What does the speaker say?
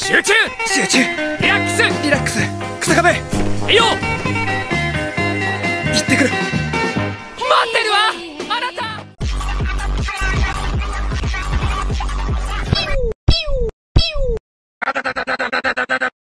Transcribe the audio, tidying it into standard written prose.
集中集中。 リラックスリラックス。草壁。